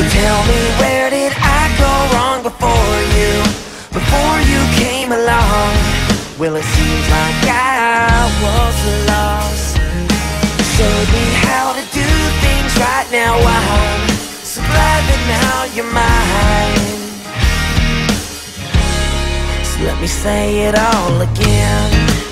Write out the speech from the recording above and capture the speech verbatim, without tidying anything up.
Tell me, where did I go wrong before you? Before you came along? Well, it seems like I was lost. Showed me how to do things right. Now I'm so glad that now you're mine. So let me say it all again.